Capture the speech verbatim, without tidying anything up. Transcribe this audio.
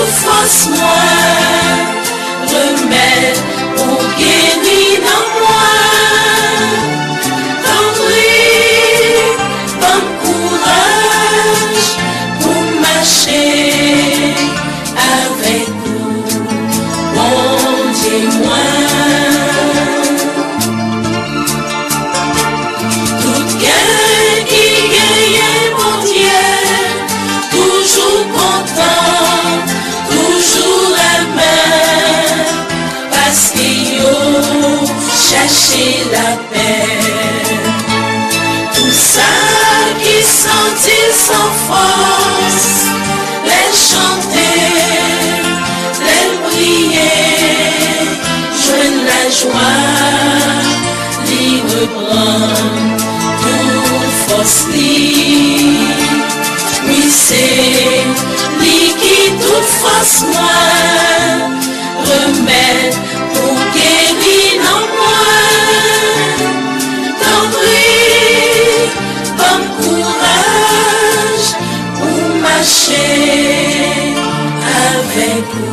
toute force moi, remède pour guérir dans moi. Tendris, bon courage pour marcher avec nous, bon Dieu moi. Tout cœur qui gagne mon Dieu, toujours content, toujours aimé, parce qu'il a cherché la paix. Tout ça qui sentit sans force, les chanter, les prier, joindre la joie, les reprendre, toute force li. Oui, c'est lui qui toute force moi, remède pour guérir en moi. Tendris, bon courage pour marcher avec vous.